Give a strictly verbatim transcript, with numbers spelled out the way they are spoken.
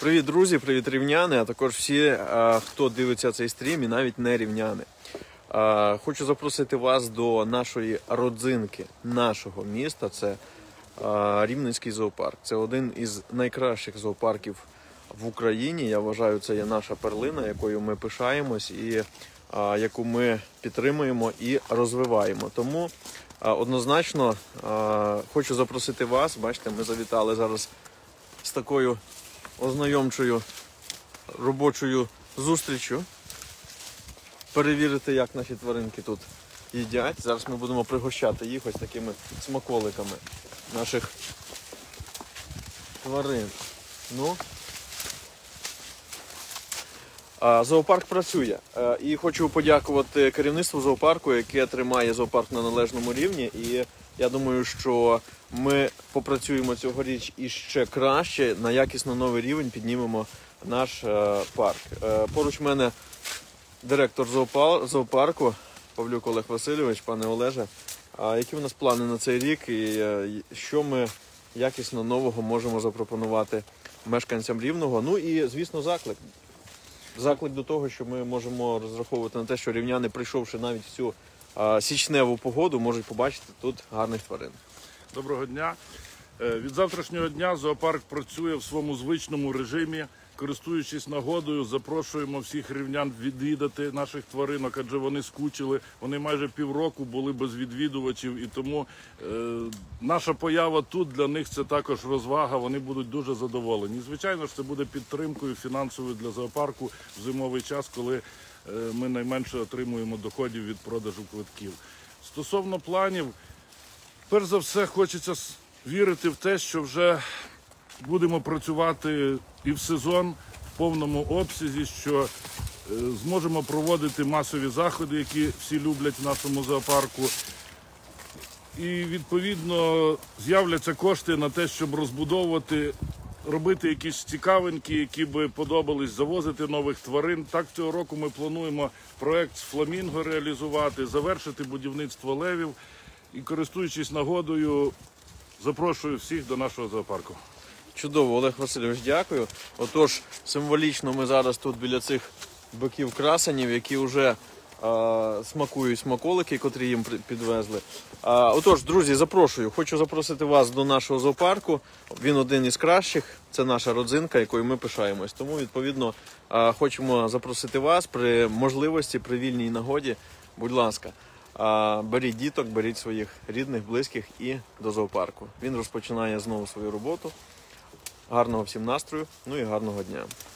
Привіт, друзі, привіт, рівняни, а також всі, хто дивиться цей стрім і навіть не рівняни. Хочу запросити вас до нашої родзинки, нашого міста. Це Рівненський зоопарк. Це один із найкращих зоопарків в Україні. Я вважаю, це є наша перлина, якою ми пишаємось і яку ми підтримуємо і розвиваємо. Тому однозначно хочу запросити вас. Бачите, ми завітали зараз з такою ознайомчою робочою зустрічю. Перевірити, як наші тваринки тут їдять. Зараз ми будемо пригощати їх ось такими смаколиками наших тварин. Ну, зоопарк працює. І хочу подякувати керівництву зоопарку, яке тримає зоопарк на належному рівні. І я думаю, що ми попрацюємо цьогоріч іще краще, на якісно новий рівень піднімемо наш парк. Поруч мене директор зоопарку Павлюк Олег Васильович. Пане Олеже, які в нас плани на цей рік і що ми якісно нового можемо запропонувати мешканцям Рівного? Ну і, звісно, заклик. Заклик до того, що ми можемо розраховувати на те, що рівняни, прийшовши навіть в цю а, січневу погоду, можуть побачити тут гарних тварин. Доброго дня. Від завтрашнього дня зоопарк працює в своєму звичному режимі. Користуючись нагодою, запрошуємо всіх рівнян відвідати наших тваринок, адже вони скучили. Вони майже півроку були без відвідувачів, і тому е, наша поява тут для них це також розвага, вони будуть дуже задоволені. І, звичайно ж, це буде підтримкою фінансовою для зоопарку в зимовий час, коли е, ми найменше отримуємо доходів від продажу квитків. Стосовно планів, перш за все хочеться вірити в те, що вже будемо працювати і в сезон в повному обсязі, що е, зможемо проводити масові заходи, які всі люблять в нашому зоопарку. І, відповідно, з'являться кошти на те, щоб розбудовувати, робити якісь цікавинки, які би подобались, завозити нових тварин. Так, цього року ми плануємо проект з фламінго реалізувати, завершити будівництво левів. І, користуючись нагодою, запрошую всіх до нашого зоопарку. Чудово, Олег Васильович, дякую. Отож, символічно ми зараз тут біля цих биків красенів, які вже а, смакують смаколики, котрі їм підвезли. А, отож, друзі, запрошую. Хочу запросити вас до нашого зоопарку. Він один із кращих. Це наша родзинка, якою ми пишаємось. Тому, відповідно, а, хочемо запросити вас при можливості, при вільній нагоді. Будь ласка, а, беріть діток, беріть своїх рідних, близьких і до зоопарку. Він розпочинає знову свою роботу. Гарного всім настрою, ну і гарного дня.